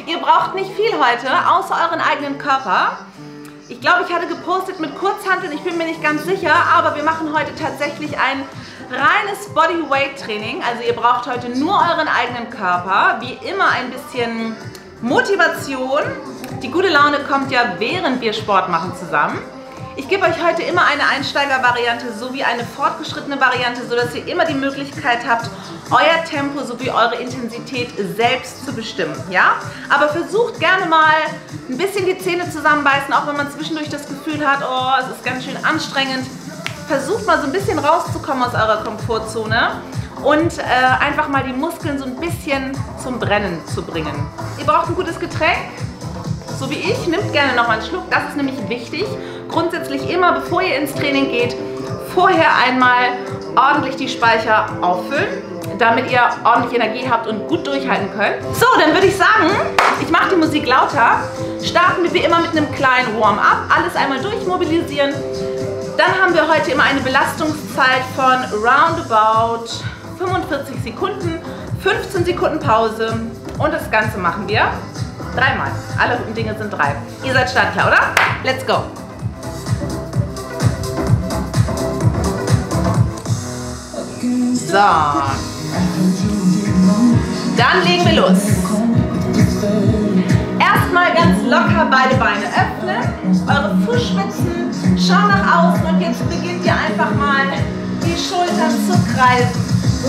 Ihr braucht nicht viel heute, außer euren eigenen Körper. Ich glaube, ich hatte gepostet mit Kurzhanteln, ich bin mir nicht ganz sicher, aber wir machen heute tatsächlich ein reines Bodyweight-Training. Also ihr braucht heute nur euren eigenen Körper. Wie immer ein bisschen Motivation. Die gute Laune kommt ja, während wir Sport machen, zusammen. Ich gebe euch heute immer eine Einsteiger-Variante sowie eine fortgeschrittene Variante, sodass ihr immer die Möglichkeit habt, euer Tempo sowie eure Intensität selbst zu bestimmen. Ja? Aber versucht gerne mal ein bisschen die Zähne zusammenbeißen, auch wenn man zwischendurch das Gefühl hat, oh, es ist ganz schön anstrengend. Versucht mal so ein bisschen rauszukommen aus eurer Komfortzone und einfach mal die Muskeln so ein bisschen zum Brennen zu bringen. Ihr braucht ein gutes Getränk. So wie ich, nehmt gerne noch mal einen Schluck, das ist nämlich wichtig. Grundsätzlich immer, bevor ihr ins Training geht, vorher einmal ordentlich die Speicher auffüllen, damit ihr ordentlich Energie habt und gut durchhalten könnt. So, dann würde ich sagen, ich mache die Musik lauter. Starten wir wie immer mit einem kleinen Warm-up, alles einmal durchmobilisieren. Dann haben wir heute immer eine Belastungszeit von roundabout 45 Sekunden, 15 Sekunden Pause und das Ganze machen wir dreimal. Alle guten Dinge sind drei. Ihr seid startklar, oder? Let's go! So. Dann legen wir los. Erstmal ganz locker beide Beine öffnen. Eure Fußspitzen schauen nach außen und jetzt beginnt ihr einfach mal die Schultern zu kreisen.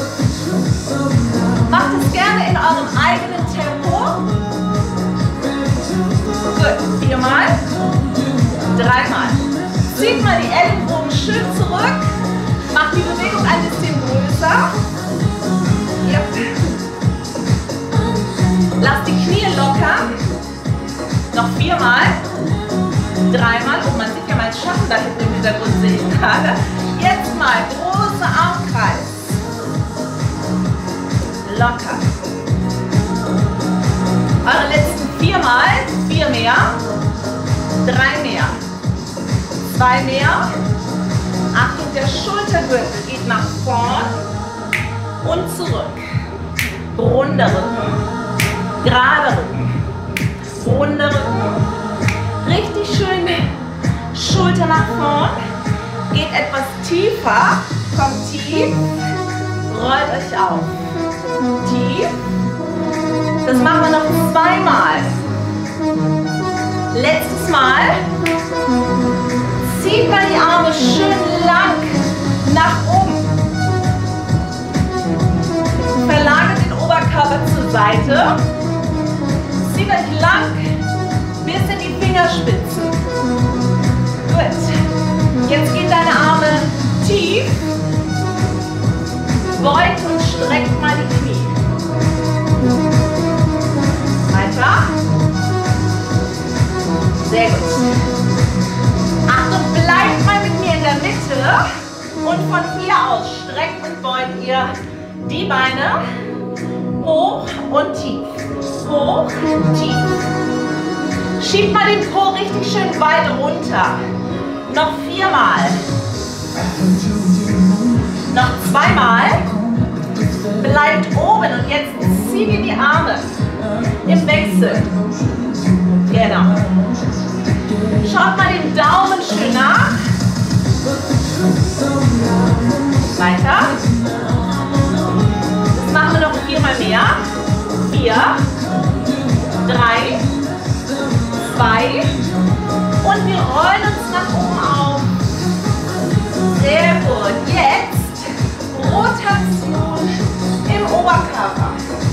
Macht es gerne in eurem eigenen Tempo. Gut, viermal, dreimal. Zieht mal die Ellenbogen schön zurück. Macht die Bewegung ein bisschen größer. Yep. Lasst die Knie locker. Noch viermal, dreimal. Und man sieht ja mein Schatten da hinten im Hintergrund, sehe ich gerade. Jetzt mal großer Armkreis. Locker. Eure letzten viermal, 4 mehr, 3 mehr, 2 mehr. Achtung, der Schultergürtel geht nach vorn und zurück. Runder Rücken, gerade Rücken, runder Rücken. Richtig schön Schulter nach vorn. Geht etwas tiefer, kommt tief, rollt euch auf. Tief. Das machen wir noch zweimal. Letztes Mal. Zieht mal die Arme schön lang nach oben. Verlagert den Oberkörper zur Seite. Zieht euch lang bis in die Fingerspitzen. Gut. Jetzt gehen deine Arme tief. Beugt und streckt mal die Knie. Weiter. Sehr gut. Achtung, bleibt mal mit mir in der Mitte und von hier aus streckt und beugt ihr die Beine hoch und tief. Hoch, tief. Schiebt mal den Po richtig schön weit runter. Noch 4-mal. Noch 2-mal. Bleibt oben und jetzt zieht ihr die Arme im Wechsel. Genau. Schaut mal den Daumen schön nach. Weiter. Das machen wir noch 4-mal mehr. 4, 3, 2 und wir rollen uns nach oben auf. Sehr gut. Jetzt Rotation im Oberkörper.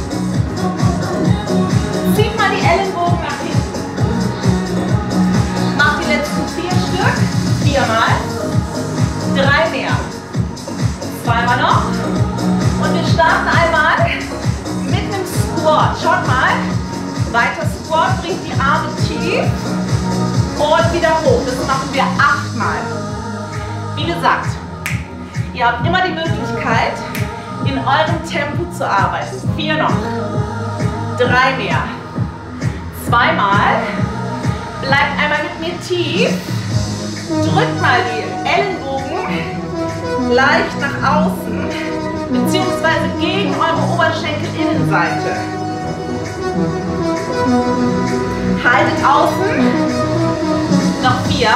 Zieht mal die Ellenbogen nach hinten. Macht die letzten 4 Stück. 4-mal. 3 mehr. 2-mal noch. Und wir starten einmal mit einem Squat. Schaut mal. Weiter Squat, bringt die Arme tief. Und wieder hoch. Das machen wir 8-mal. Wie gesagt, ihr habt immer die Möglichkeit, in eurem Tempo zu arbeiten. 4 noch. 3 mehr. 2-mal. Bleibt einmal mit mir tief. Drückt mal die Ellenbogen leicht nach außen, beziehungsweise gegen eure Oberschenkelinnenseite. außen. Noch 4,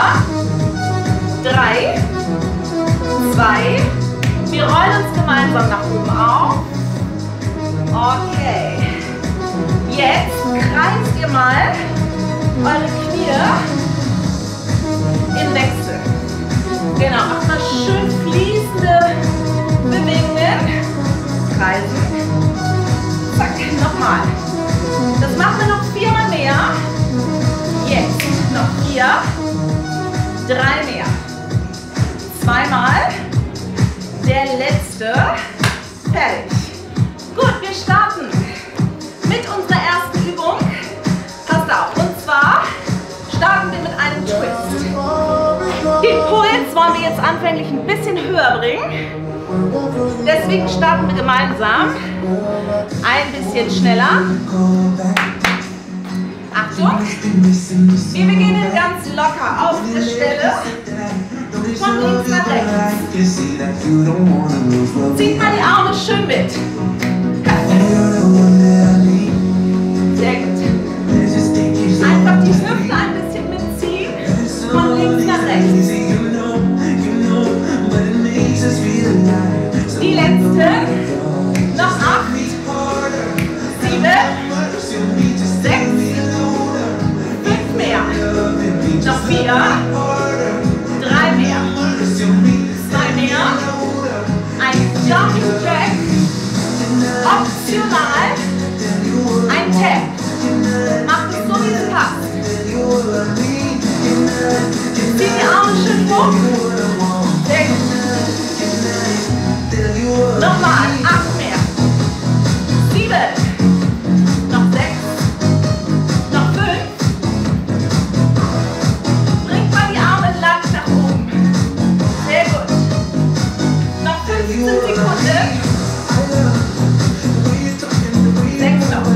3, 2. Wir rollen uns gemeinsam nach oben auf. Okay. Jetzt kreist ihr mal eure Knie im Wechsel. Genau, macht mal schön fließende Bewegungen. Kreisen. Zack, nochmal. Das machen wir noch 4 Mal mehr. Jetzt noch 4, 3 mehr. 2 Mal. Der letzte. Fertig. Gut, wir starten mit unserer ersten Übung. Passt auf. Und zwar starten wir mit einem Twist. Den Puls wollen wir jetzt anfänglich ein bisschen höher bringen. Deswegen starten wir gemeinsam. Ein bisschen schneller. Achtung. Wir beginnen ganz locker auf der Stelle. Von links nach rechts. Zieht mal die Arme schön mit. Sehr gut. Einfach die Hüfte ein bisschen mitziehen. Von links nach rechts. Die letzte. Noch 8, 7, 6, 5 mehr. Noch 4, 3 mehr. 2 mehr. Ein Jumping Jack. Optional. Ein Tap. Macht es so, wie es passt. Zieht die Arme schön hoch. Sehr gut. Nochmal. 8 mehr. 7. Noch 6. Noch 5. Bringt mal die Arme lang nach oben. Sehr gut. Noch 15 Sekunden. 6 noch.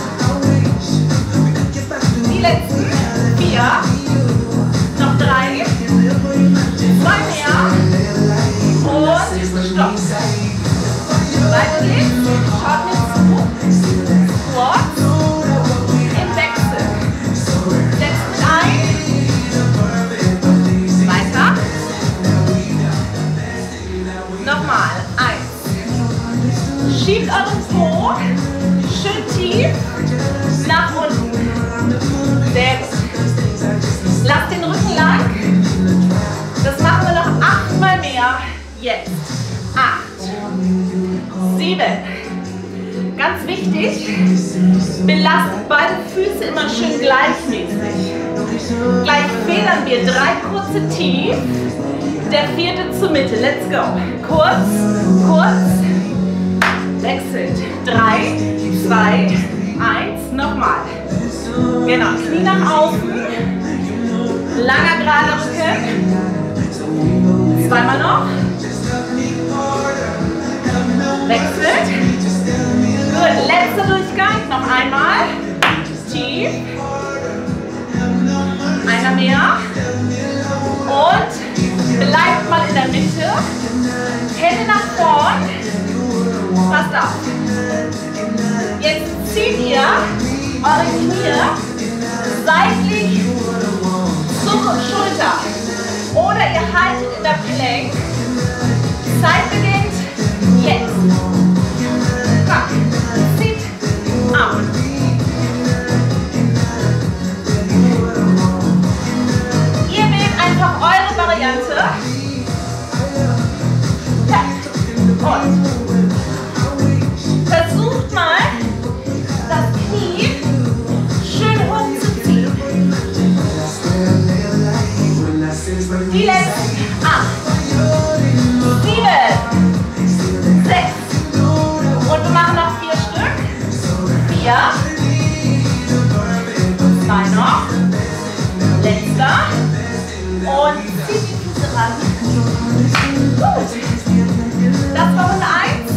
Die letzten 4. Noch 3. 2 mehr. Und stopp. Weiter geht's. Schaut mir zu. Squat. Im Wechsel. Setzt mit ein. Weiter. Nochmal. 1. Schiebt euren Po schön tief nach unten. Sehr gut. Lasst den Rücken lang. Das machen wir noch 8 Mal mehr. Jetzt. 8. 7. Ganz wichtig, belastet beide Füße immer schön gleichmäßig. Gleich federn wir 3 kurze tief, der 4. zur Mitte. Let's go. Kurz, kurz, wechselt. 3, 2, 1, nochmal. Genau, Knie nach außen, langer gerader Rücken. 2 Mal noch. Wechselt. Gut, letzter Durchgang. Noch einmal. Tief. Einer mehr. Und bleibt mal in der Mitte. Hände nach vorn. Passt auf. Jetzt zieht ihr eure Knie seitlich zur Schulter. Oder ihr haltet in der Plank. Zeit beginnt jetzt. Komm, zieht auf. Ihr wählt einfach eure Variante. Ja. Und versucht mal, das Knie schön hochzuziehen. Die letzten 8, 7, 6. Und wir machen noch 4 Stück. 4. 2 noch. Letzter. Und zieht die Füße ran. Gut. Das war Runde 1.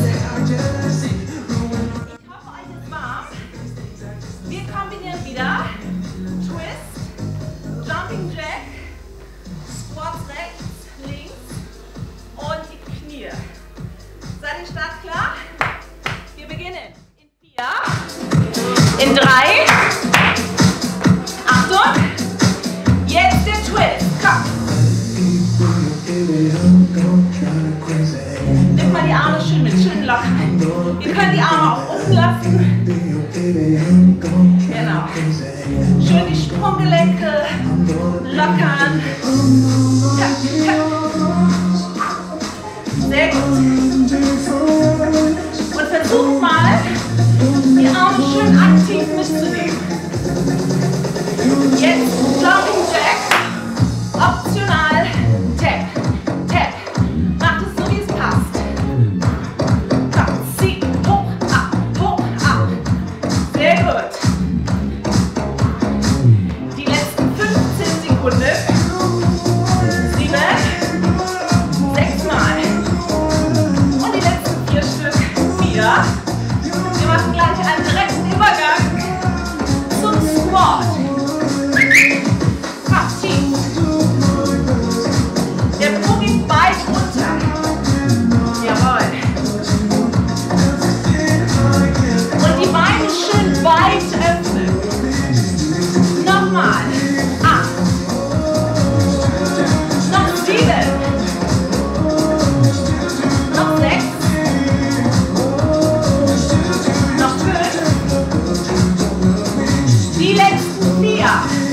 Ich hoffe, euch ist warm. Wir kombinieren wieder. Twist, Jumping Jack, Squats rechts, links und die Knie. Seid ihr startklar? Wir beginnen in 4, in 3, Achtung, Schön die Sprunggelenke lockern. Sehr gut. Und versucht mal, die Arme schön aktiv mitzunehmen. Jetzt Jumping Jack. Optional Tap. Tap. Macht es so, wie es passt. Komm, zieh. Hoch, ab. Hoch, ab. Sehr gut. Die letzten 15 Sekunden. 7, 6 Mal. Und die letzten 4 Stück. 4. Wir machen gleich einen direkten Übergang zum Squat. Komm, tief. Der Po geht weit runter. Jawohl. Und die Beine schön weit öffnen. Nochmal. 8. Noch 7. Noch 6. Noch 5. Die letzten 4.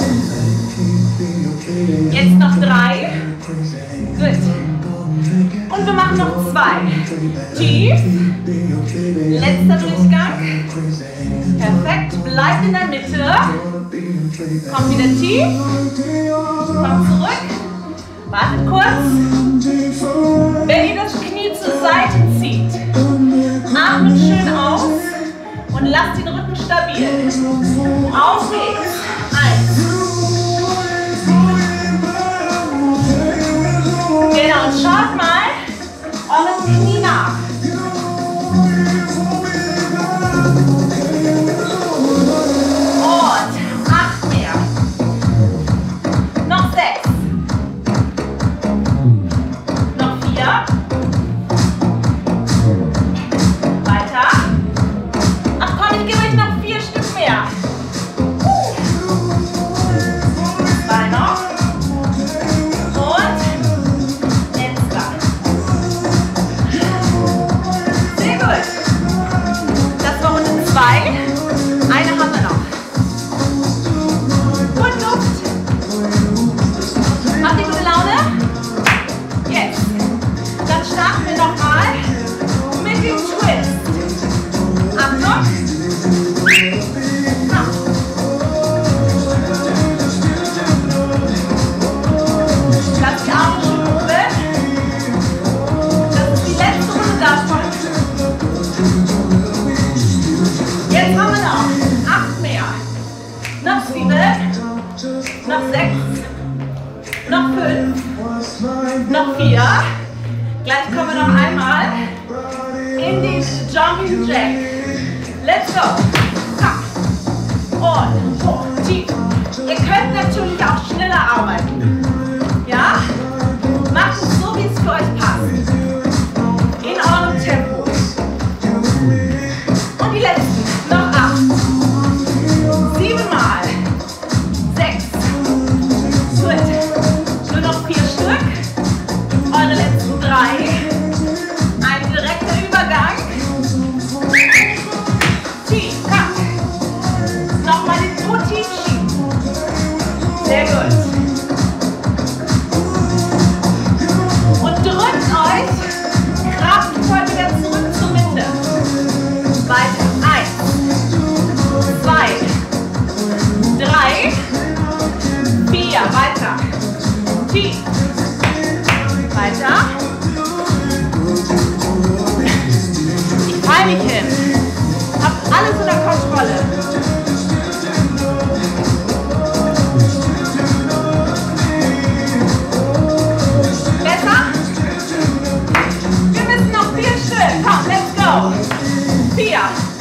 Jetzt noch 3. Gut. Und wir machen noch 2. Tief. Letzter Durchgang. Perfekt. Bleibt in der Mitte. Kommt wieder tief. Kommt zurück. Wartet kurz. Wenn ihr das Knie zur Seite zieht, atmet schön aus und lasst den Rücken stabil. Auf geht's. 1. Genau, und schaut mal eurem Knie nach. Und 8 mehr. Noch 6. Noch 4. Weiter. Ach komm, ich gebe euch noch 4 Stück mehr. 2 noch. Und letzter. Sehr gut. Das war Runde 2. Eine haben wir noch. Und Luft. Macht ihr gute Laune? Jetzt. Dann starten wir nochmal mit dem Twist. Achtung. Komm. Lasst die Arme schön oben. Das ist die letzte Runde davon. Jetzt haben wir noch 8 mehr. Noch 7. Noch 6. Noch 5. Noch 4. Gleich kommen wir noch einmal in den Jumping Jack. Let's go. Komm. Und hoch, tief. Ihr könnt natürlich auch schneller arbeiten. Ja? Macht es so, wie es für euch passt. In eurem Tempo. Und die letzten. Noch 8. 7 Mal. 6. Gut. Nur noch 4 Stück. Eure letzten 3. Ein direkter Übergang. Tief. Komm. Nochmal den Po tief schieben. Sehr gut. Und drückt euch kraftvoll wieder zurück zur Mitte. Weiter. 1, 2, 3, 4. Weiter. Tief. Weiter. Ich fall mich hin. Habt alles unter Kontrolle. Besser? Wir müssen noch 4 Stück. Komm, let's go. 4,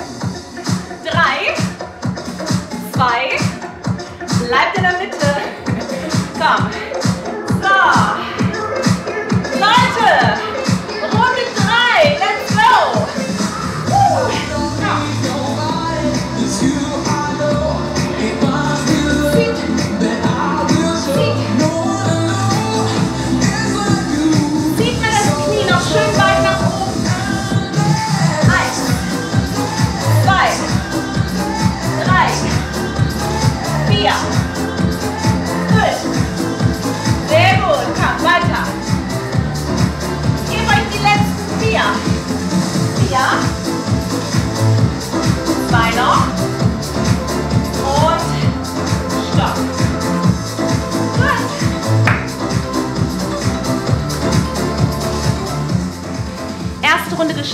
3, 2, bleibt in der Mitte. Komm. So. Leute, Runde 3, let's go. Zieht mir das Knie noch schön weit nach oben. 1, 2, 3,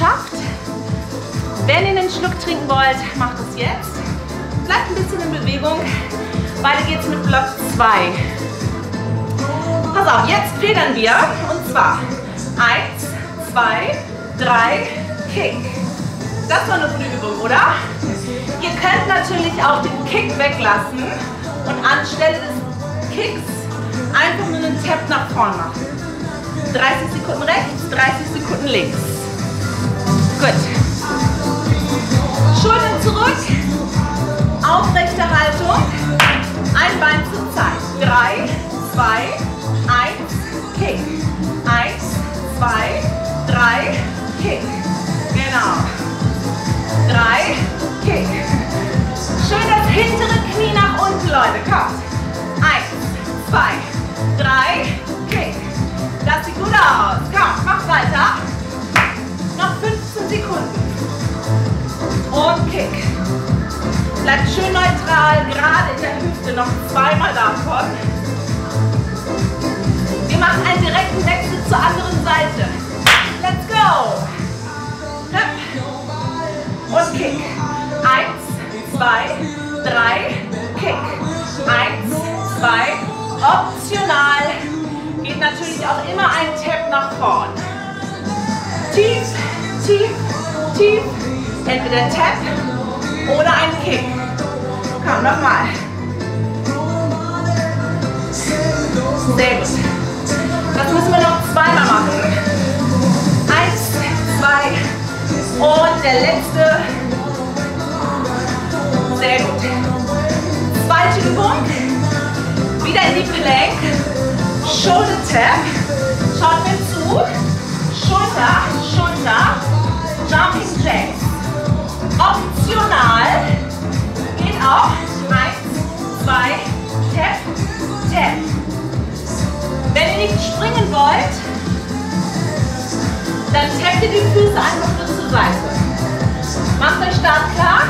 geschafft. Wenn ihr einen Schluck trinken wollt, macht es jetzt. Bleibt ein bisschen in Bewegung. Weiter geht's mit Block 2. Pass auf, jetzt federn wir. Und zwar 1, 2, 3, Kick. Das war eine gute Übung, oder? Ihr könnt natürlich auch den Kick weglassen und anstelle des Kicks einfach nur einen Tap nach vorn machen. 30 Sekunden rechts, 30 Sekunden links. Gut. Schultern zurück. Aufrechte Haltung. Ein Bein zur Zeit. 3, 2, 1, Kick. 1, 2, 3, Kick. Genau. 3, Kick. Schön das hintere Knie nach unten, Leute. Kommt. 1, 2, 3, Kick. Das sieht gut aus. Komm, mach weiter. Noch 15 Sekunden. Und Kick. Bleibt schön neutral, gerade in der Hüfte. Noch zweimal davon. Wir machen einen direkten Wechsel zur anderen Seite. Let's go. Und Kick. 1, 2, 3, Kick. 1, 2, optional. Geht natürlich auch immer ein Tap nach vorn. Tief, tief, tief. Entweder Tap oder ein Kick. Komm, nochmal. Sehr gut. Das müssen wir noch zweimal machen. 1, 2 und der letzte. Sehr gut. Zweite Übung. Wieder in die Plank. Shoulder Tap. Schaut mir zu. Schulter, Schulter. Jumping Jacks. Optional. Geht auch. 1, 2, Tap, Tap. Wenn ihr nicht springen wollt, dann tappt ihr die Füße einfach nur zur Seite. Macht euch startklar.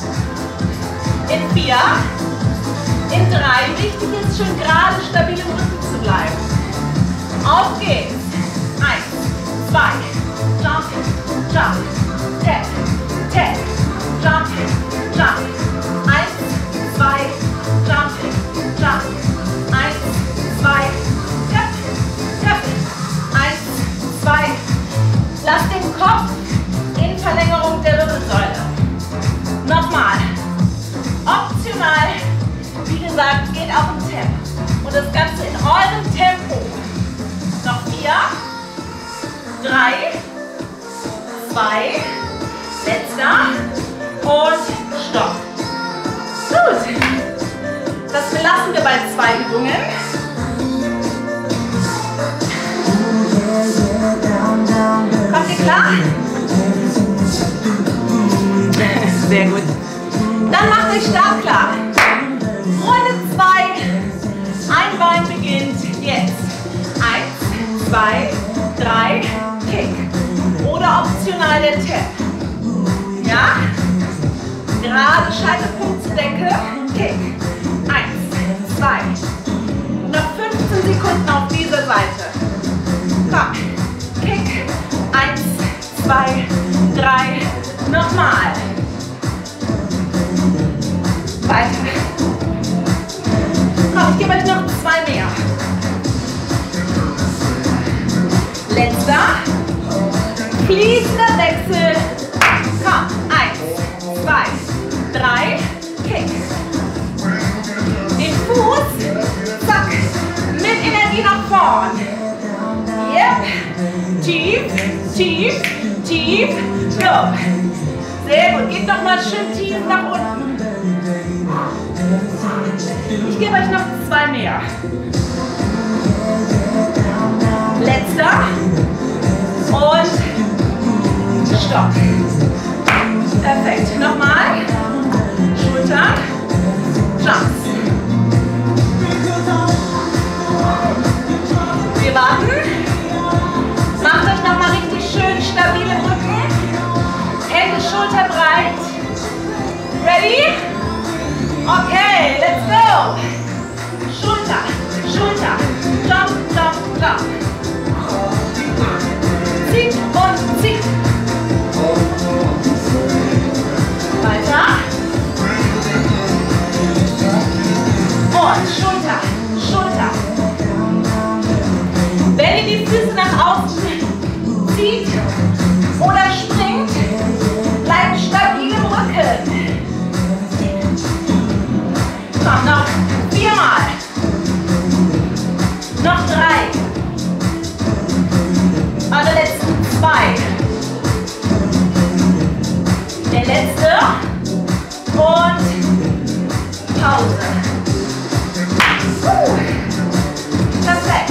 In 4, in 3. Wichtig ist, schön gerade stabil im Rücken zu bleiben. Auf geht's. 1, 2, Jump, Jump, Tap, Tap, Jump, Jump. 1, 2, Jump, Jump. 1, 2, Tap, Tap. 1, 2. Lasst den Kopf in Verlängerung der Wirbelsäule. Nochmal. Optional. Wie gesagt, geht auch im Tap. Und das Ganze in eurem Tempo. Noch 4, 3, 2, letzter und Stopp. Gut. Das belassen wir bei 2 Übungen. Kommt ihr klar? Sehr gut. Dann macht euch startklar. Runde 2. Ein Bein beginnt jetzt. 1, 2, 3, Kick. Oder optional der Tap. Ja? Gerade Scheitelpunkt zur Decke. Kick. 1, 2. Noch 15 Sekunden auf dieser Seite. Komm. Kick. 1, 2, 3. Nochmal. Weiter. Komm, ich gebe euch noch 2 mehr. Letzter. Fließender Wechsel. Komm. 1, 2, 3. Kick. Den Fuß. Zack. Mit Energie nach vorn. Yep. Tief, tief, tief. So. Sehr gut. Geht nochmal schön tief nach unten. Ich gebe euch noch 2 mehr. Letzter. Und Stopp. Perfekt. Nochmal. Schultern. Jumps. Wir warten. Macht euch nochmal richtig schön stabil im Rücken. Hände schulterbreit. Ready? Okay, let's go. Schulter, Schulter. Jump, jump, jump. Zieht und zieht. Pause. Perfekt.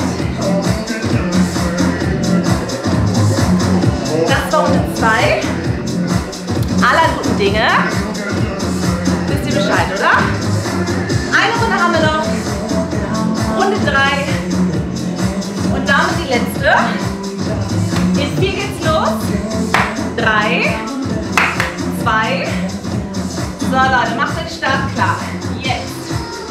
Das war Runde 2. Aller guten Dinge. Wisst ihr Bescheid, oder? Eine Runde haben wir noch. Runde 3. Und damit die letzte. In 4 geht's los. 3, 2. So Leute, macht den Start klar. Jetzt.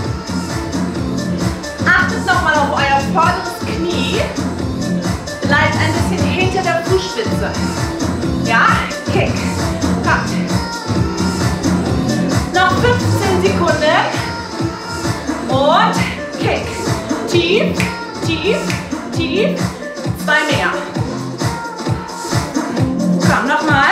Achtet nochmal auf euer vorderes Knie. Bleibt ein bisschen hinter der Fußspitze. Ja? Kick. Kommt. Noch 15 Sekunden. Und Kick. Tief, tief, tief. 2 mehr. Komm, nochmal.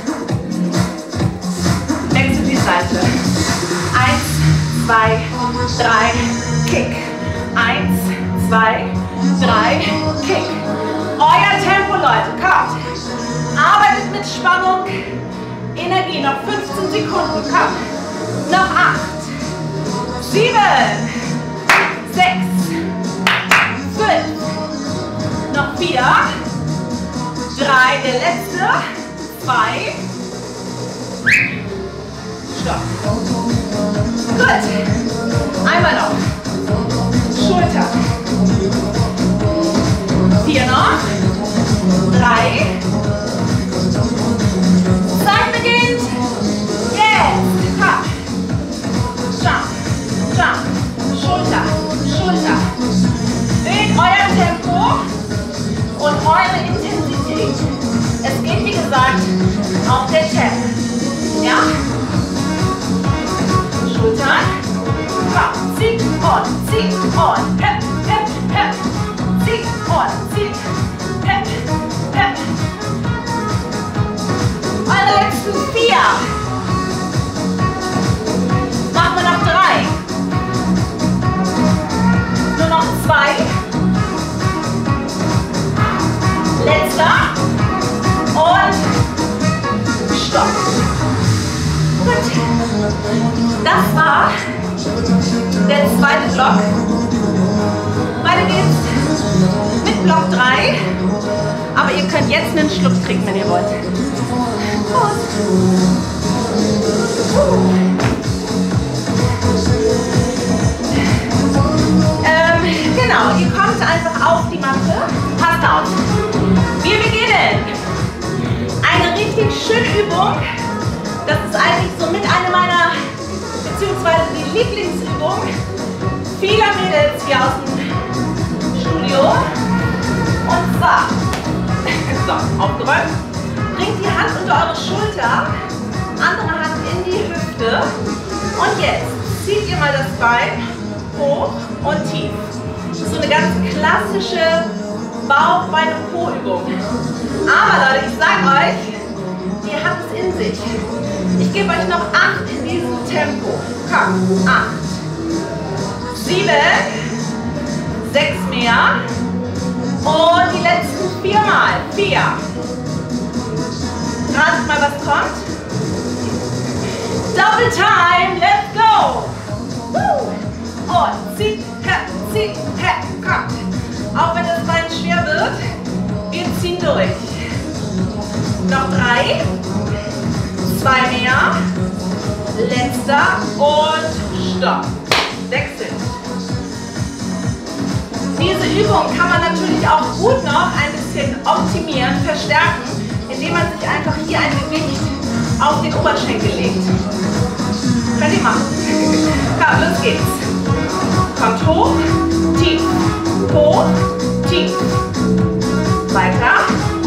Wechsel die Seite. 1, 2, 3, Kick. 1, 2, 3, Kick. Euer Tempo, Leute. Kommt. Arbeitet mit Spannung. Energie. Noch 15 Sekunden. Komm. Noch 8, 7, 6, 5. Noch 4. 3, der letzte. 2. Stopp. Gut. Einmal noch. Schulter. 4 noch. 3. Zeit beginnt. Jetzt. Komm. Jump. Jump. Schulter. Schulter. In euer Tempo und eure Intensität. Es geht, wie gesagt, auf der Tap. Ja? Schultern. Komm, zieh und zieh und hep, hep, hep. Zieh und zieh. Hep, hep. Eure letzten 4. Machen wir noch 3. Nur noch 2. Letzter. Und Stopp. Gut. Das war der zweite Block. Weiter geht's mit Block 3. Aber ihr könnt jetzt einen Schluck trinken, wenn ihr wollt. Genau, ihr kommt einfach auf die Matte. Passt auf. Wir beginnen. Eine richtig schöne Übung. Das ist eigentlich somit eine meiner, beziehungsweise die Lieblingsübung vieler Mädels hier aus dem Studio. Und zwar, so, aufgeräumt. Bringt die Hand unter eure Schulter, andere Hand in die Hüfte. Und jetzt zieht ihr mal das Bein hoch und tief. Das ist so eine ganz klassische Bauch-, Bein- und Po-Übung. Aber Leute, ich sage euch, die hat es in sich. Ich gebe euch noch 8 in diesem Tempo. Komm, 8, 7, 6 mehr. Und die letzten 4 Mal. 4. Ratet mal, was kommt. Double time, let's go. Und zieh, kommt. Auch wenn das Bein schwer wird, wir ziehen durch. Noch 3, 2 mehr, letzter und Stopp. Wechseln. Diese Übung kann man natürlich auch gut noch ein bisschen optimieren, verstärken, indem man sich einfach hier ein Gewicht auf den Oberschenkel legt. Könnt ihr machen. Komm, los geht's. Kommt hoch, tief, hoch, tief. Weiter.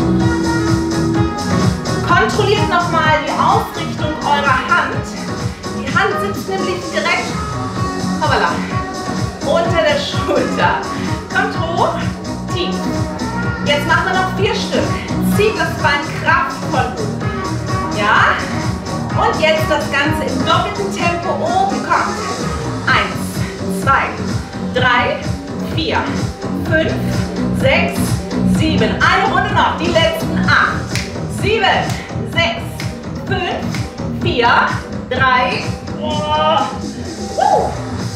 Kontrolliert nochmal die Ausrichtung eurer Hand. Die Hand sitzt nämlich direkt, hoppala, unter der Schulter. Kommt hoch, tief. Jetzt machen wir noch 4 Stück. Zieht das Bein kraftvoll hoch. Ja? Und jetzt das Ganze im doppelten Tempo oben kommt. 1, 2, 3, 4, 5, 6, 7. Eine Runde noch. Die letzten 8, 7, 6, 5, 4, 3,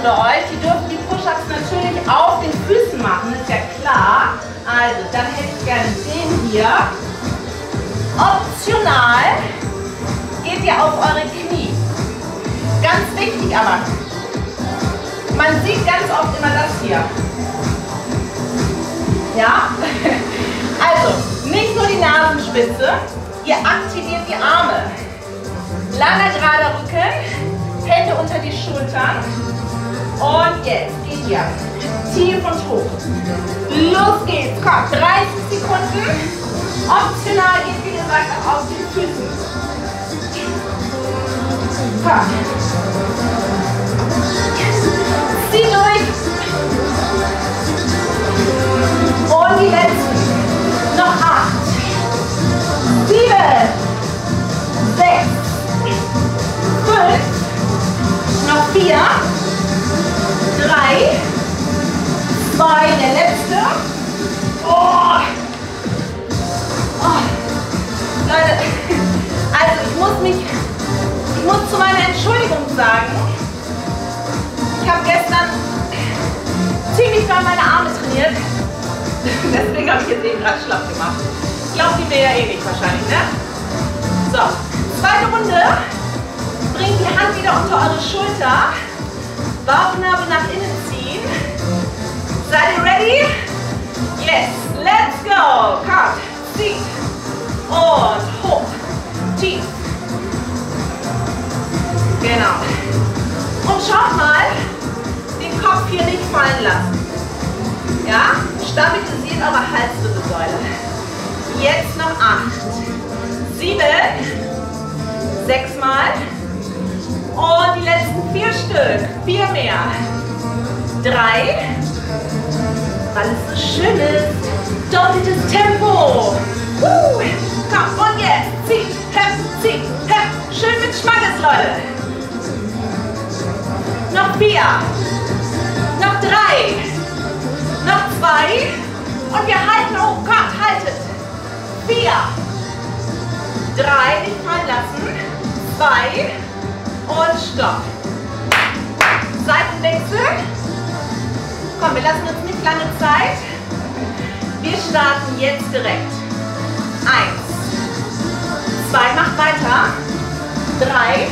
unter euch, die dürfen die Push-Ups natürlich auf den Füßen machen, ist ja klar. Also, dann hätte ich gerne den hier. Optional geht ihr auf eure Knie. Ganz wichtig aber, man sieht ganz oft immer das hier. Ja? Also, nicht nur die Nasenspitze, ihr aktiviert die Arme. Langer, gerader Rücken, Hände unter die Schultern. Und jetzt geht ihr tief und hoch. Los geht's, komm, 30 Sekunden. Optional geht, wie gesagt, auch auf den Füßen. Komm. Zieh durch. Und die letzten. Noch 8, 7, 6, 5, noch 4, 3, 2, der letzte. Oh. Oh. Leute, also ich muss zu meiner Entschuldigung sagen, ich habe gestern ziemlich doll meine Arme trainiert, deswegen habe ich jetzt eben gerade schlapp gemacht. Glaubt ihr mir ja eh nicht wahrscheinlich, ne? So, zweite Runde, bringt die Hand wieder unter eure Schulter, Bauchnabel nach innen ziehen. Seid ihr ready? Yes, let's go, komm, zieht und hoch, tief. Genau. Und schaut mal, den Kopf hier nicht fallen lassen. Ja? Stabilisiert eure Halswirbelsäule. Jetzt noch 8, 7, 6 Mal. Und die letzten 4 Stück. 4 mehr. 3, weil es so schön ist. Doppeltes Tempo. Komm, und jetzt. Zieht, zieht, schön mit Schmackes, Leute. Noch 4, noch 3, noch 2 und wir halten hoch. Kommt, haltet. 4, 3, nicht fallen lassen. 2 und stopp. Seitenwechsel. Komm, wir lassen uns nicht lange Zeit. Wir starten jetzt direkt. 1, 2, macht weiter. 3.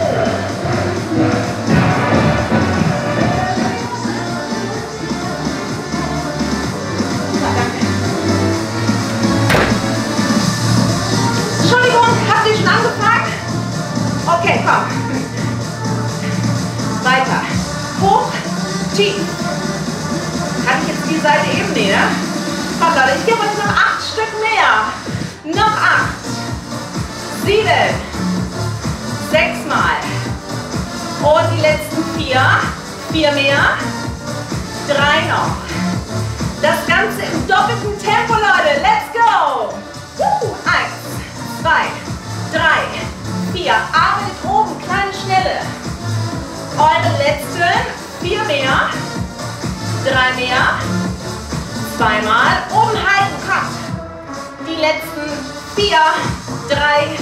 Entschuldigung, habt ihr schon angefangen? Okay, komm. Weiter. Hoch, tief. Kann ich jetzt die Seite eben näher? Komm Leute, ich gebe euch noch 8 Stück mehr. Noch 8, 7, 6 Mal. Und die letzten 4. 4 mehr. 3 noch. Das Ganze im doppelten Tempo, Leute. Let's go. 1, 2, 3, 4. Arme mit oben, kleine Schnelle. Eure letzten 4 mehr. 3 mehr. 2 Mal. Oben halten, kommt. Die letzten 4, 3,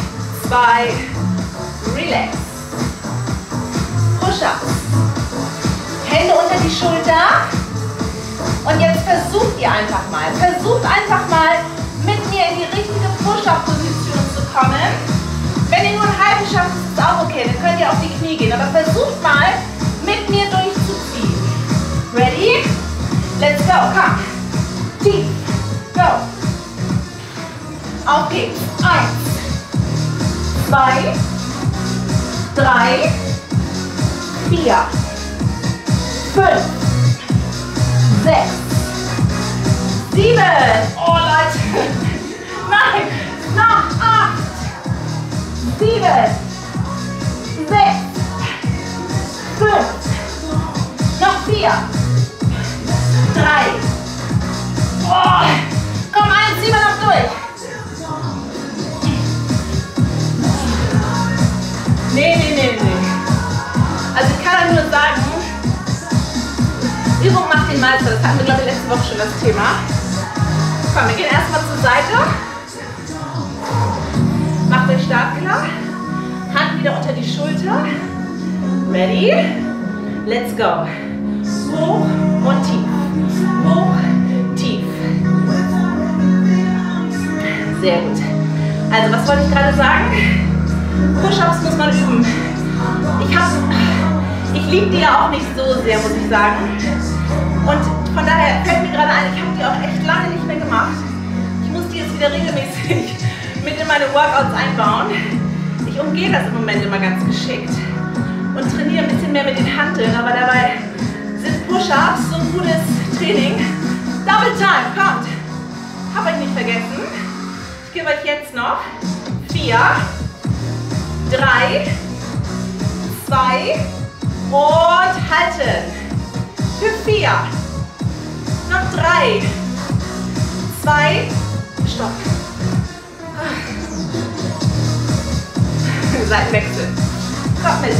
2, relax. Push-ups. Hände unter die Schulter. Und jetzt versucht ihr einfach mal. Versucht einfach mal mit mir in die richtige Push-Up-Position zu kommen. Wenn ihr nur einen halben schafft, ist es auch okay. Dann könnt ihr auf die Knie gehen. Aber versucht mal mit mir durchzuziehen. Ready? Let's go. Komm. Tief. Go. Auf geht's. 1, 2, 3, 4, 5, 6, 7. Oh Leute. Nein. Noch 8, 7, 6, 5, noch 4, 3. Oh. Komm, 1, ziehen wir noch durch. Nee. Also ich kann nur sagen, Übung macht den Meister. Das hatten wir, glaube ich, letzte Woche schon das Thema. Komm, wir gehen erstmal zur Seite. Macht euch startklar. Hand wieder unter die Schulter. Ready? Let's go. Hoch und tief. Hoch, tief. Sehr gut. Also, was wollte ich gerade sagen? Push-Ups muss man üben. Ich liebe die ja auch nicht so sehr, muss ich sagen. Und von daher fällt mir gerade ein, ich habe die auch echt lange nicht mehr gemacht. Ich muss die jetzt wieder regelmäßig mit in meine Workouts einbauen. Ich umgehe das im Moment immer ganz geschickt und trainiere ein bisschen mehr mit den Hanteln, aber dabei sind Push-Ups so ein gutes Training. Double Time, kommt! Habe ich nicht vergessen. Ich gebe euch jetzt noch 4, 3, 2 und halten. Für 4. Noch 3, 2, stopp. Seitenwechsel. Kommt mit.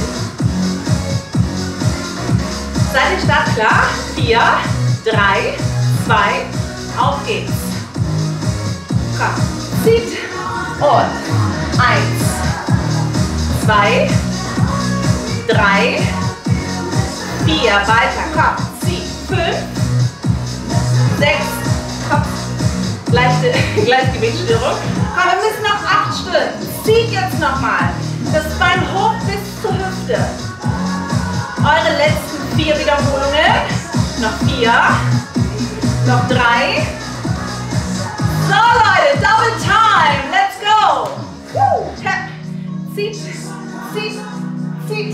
Seid ihr startklar? 4, 3, 2, auf geht's. Komm, zieht und 1, 2, 3, 4, weiter, komm, zieht, 5, 6, komm, leichte Gleichgewichtsstörung. Komm, wir müssen noch 8 Stück. Zieht jetzt nochmal. Das Bein hoch bis zur Hüfte. Eure letzten 4 Wiederholungen. Noch 4. Noch 3. So Leute, Double Time. Let's go. Tap. Zieht, zieht, zieht.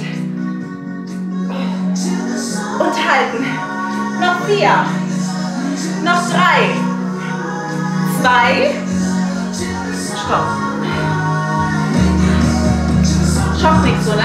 Und halten. Noch 4. Noch 3. 2. Stopp. Schock nichts, oder?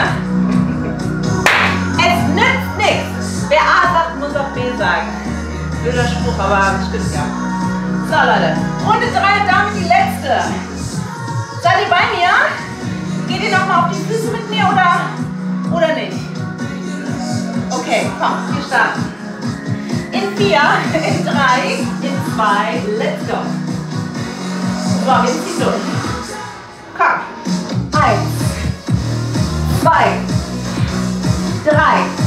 Es nützt nichts. Wer A sagt, muss auch B sagen. Blöder Spruch, aber stimmt ja. So Leute, Runde 3 und damit die letzte. Seid ihr bei mir? Geht ihr nochmal auf die Füße mit mir oder nicht? Okay, komm, wir starten. In 4, in 3, in 2, let's go. So, wir ziehen durch. Komm. 1, 2, 3,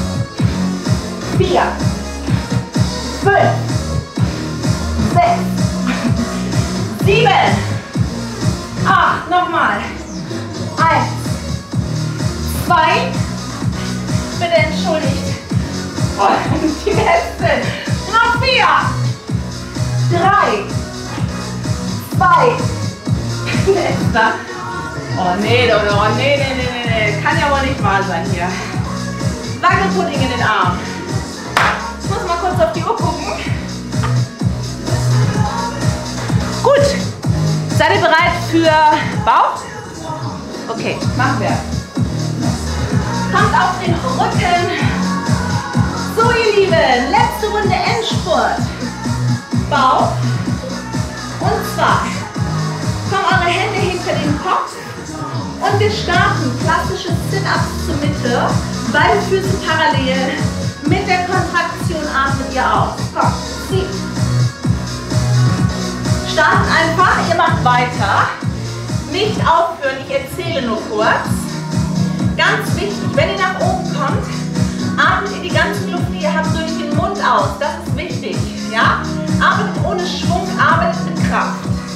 4, 5, 6, 7, 8, nochmal. 1, 2, bitte entschuldigt. Und die letzten. Noch 4, 3, 2, letzter. Oh nee, Leute, oh nee. Kann ja wohl nicht wahr sein hier. Wackelpudding in den Arm. Ich muss mal kurz auf die Uhr gucken. Gut. Seid ihr bereit für Bauch? Okay, machen wir. Kommt auf den Rücken. So, ihr Lieben, letzte Runde Endspurt. Bauch. Und zwar kommen eure Hände hinter den Kopf. Und wir starten klassische Sit-Ups zur Mitte. Beide Füße parallel. Mit der Kontraktion atmet ihr aus. Komm, zieht. Starten einfach, ihr macht weiter. Nicht aufhören, ich erzähle nur kurz. Ganz wichtig, wenn ihr nach oben kommt, atmet ihr die ganze Luft, die ihr habt, durch den Mund aus. Das ist wichtig. Ja? Arbeitet ohne Schwung, arbeitet mit Kraft.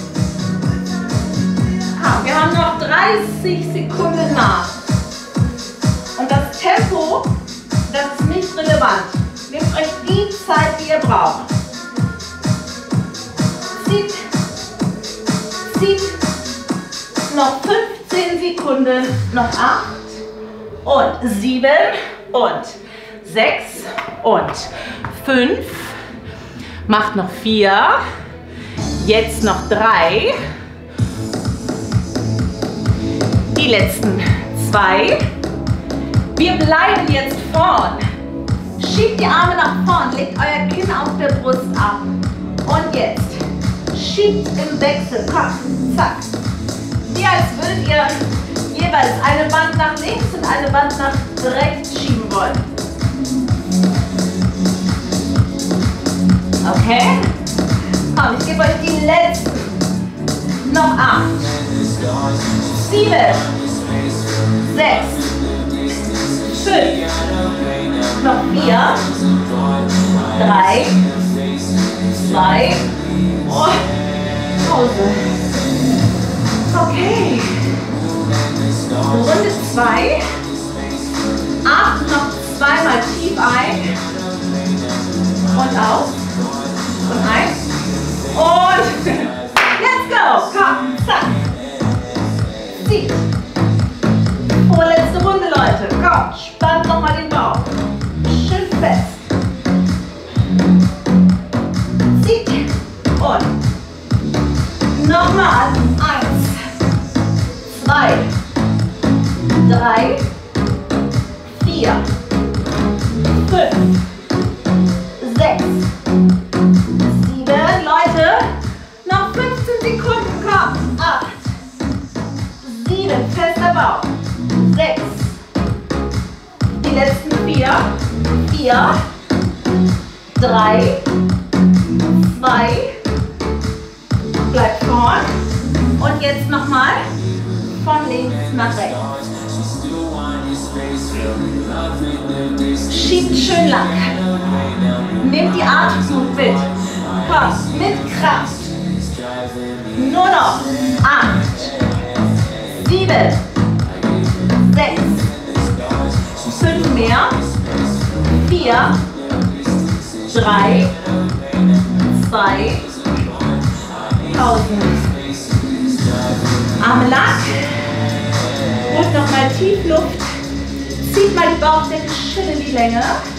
Wir haben noch 30 Sekunden nach. Und das Tempo, das ist nicht relevant. Nehmt euch die Zeit, die ihr braucht. Zieht, zieht. Noch 15 Sekunden. Noch 8 und 7 und 6 und 5. Macht noch 4. Jetzt noch 3. Die letzten 2. Wir bleiben jetzt vorn. Schiebt die Arme nach vorn, legt euer Kinn auf der Brust ab. Und jetzt schiebt im Wechsel. Komm, zack. Wie als würdet ihr jeweils eine Wand nach links und eine Wand nach rechts schieben wollen. Okay? Komm, ich gebe euch die letzten. Noch 8. 7, 6, 5, noch 4, 3, 2, oh, Pause. Okay. Runde 2. Atme noch zweimal tief ein und aus und ein und let's go. Komm, zack. Zieht. Vorletzte Runde, Leute. Komm, spannt nochmal den Bauch. Schön fest. Zieht. Und nochmal. 1, 2, 3, 4, 5, 6, 7. Leute, noch 15 Sekunden. Komm. 8, 7, fester Bauch. 6, die letzten 4, 3, 2, bleibt vorn und jetzt nochmal von links nach rechts. Schiebt schön lang. Nehmt die Atemzug mit. Komm, mit Kraft. Nur noch 8, 7, 6, 5 mehr, 4, 3, 2, Pause. Arme lang, holt nochmal tief Luft, zieht mal die Bauchdecke schön in die Länge.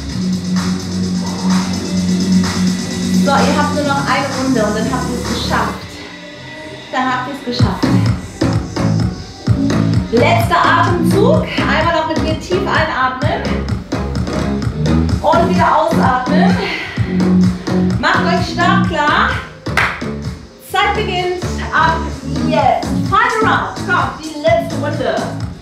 So, ihr habt nur noch eine Runde und dann habt ihr es geschafft. Dann habt ihr es geschafft. Letzter Atemzug. Einmal noch mit mir tief einatmen. Und wieder ausatmen. Macht euch stark klar. Zeit beginnt. Ab jetzt. Final Round. Kommt, die letzte Runde.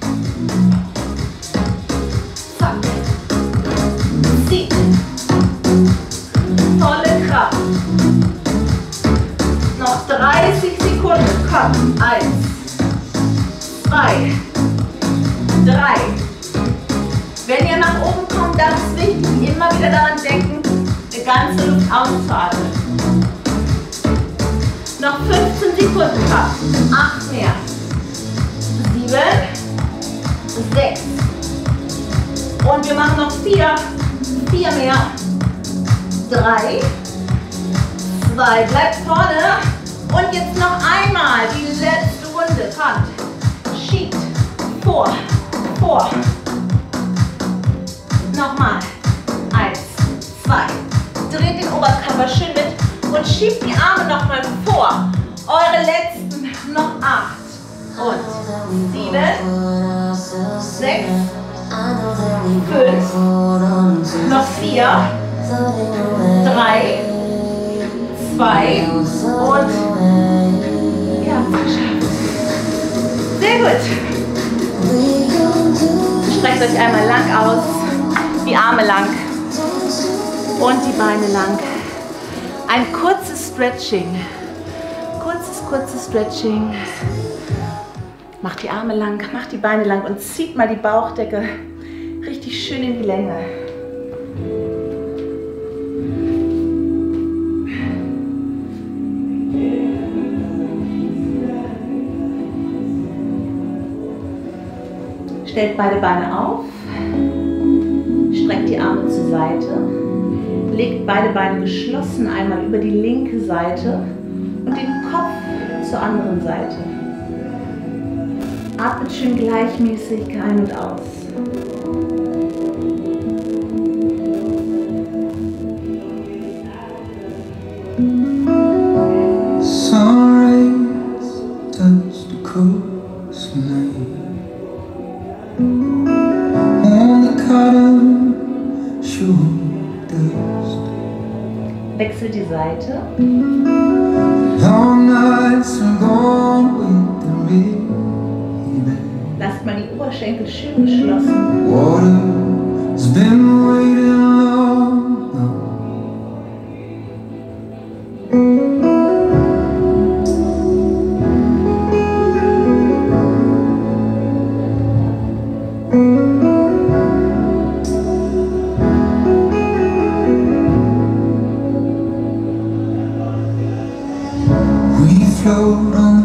Zack. Zieht. Volle Kraft. Noch 30 Sekunden. Kommt. 1, 2, 3. Wenn ihr nach oben kommt, das ist wichtig. Immer wieder daran denken, die ganze Luft auszuatmen. Noch 15 Sekunden fast. 8 mehr. 7, 6. Und wir machen noch 4. 4 mehr. 3, 2. Bleibt vorne. Und jetzt noch einmal die letzte Runde. Kommt. Schiebt. Vor. Vor. Nochmal. 1, 2. Dreht den Oberkörper schön mit und schiebt die Arme nochmal vor. Eure letzten noch 8 und 7, 6, 5, noch 4, 3, 2 und ja, geschafft. Sehr gut. Streckt euch einmal lang aus, die Arme lang und die Beine lang. Ein kurzes Stretching. Kurzes Stretching. Macht die Arme lang, macht die Beine lang und zieht mal die Bauchdecke richtig schön in die Länge. Stellt beide Beine auf, streckt die Arme zur Seite, legt beide Beine geschlossen einmal über die linke Seite und den Kopf zur anderen Seite. Atmet schön gleichmäßig ein und aus. Wechselt die Seite. Lasst mal die Oberschenkel schön geschlossen.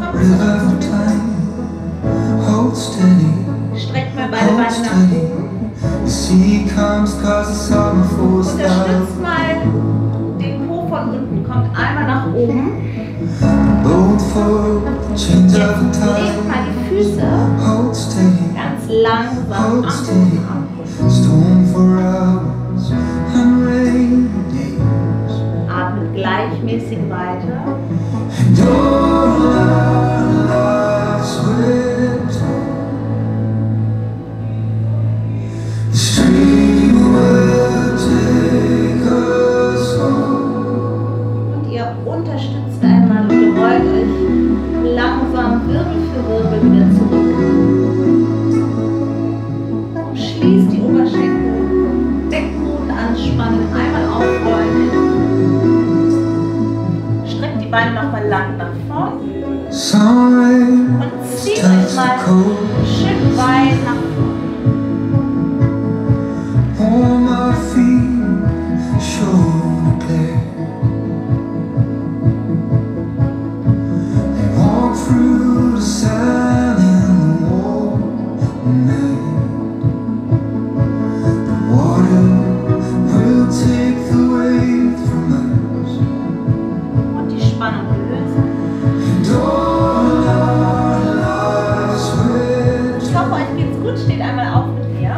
Streckt mal beide Beine nach oben. Unterstützt mal den Po von unten. Kommt einmal nach oben. Jetzt legt mal die Füße ganz langsam am Boden ab. Atmet gleichmäßig weiter. Und ihr unterstützt einmal und rollt euch langsam Wirbel für Wirbel wieder zurück. Schließt die Oberschenkel, Beckenboden anspannen, einmal aufrollen. Streckt die Beine nochmal lang nach vorn. Und zieht euch mal schön weit nach vorn. Steht einmal auf mit mir.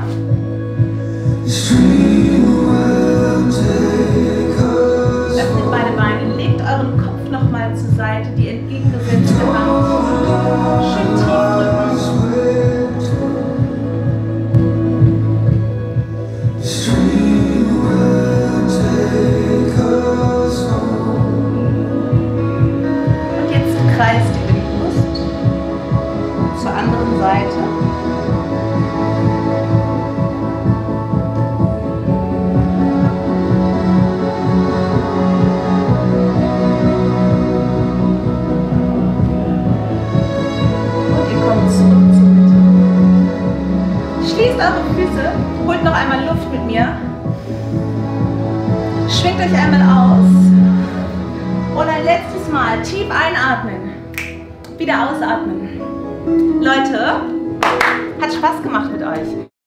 Öffnet beide Beine, legt euren Kopf nochmal zur Seite, die entgegengesetzte Hand. Schön tief drücken. Und jetzt kreist ihr die Brust zur anderen Seite. Schließt eure Füße, holt noch einmal Luft mit mir, schwingt euch einmal aus und ein letztes Mal tief einatmen, wieder ausatmen. Leute, hat Spaß gemacht mit euch.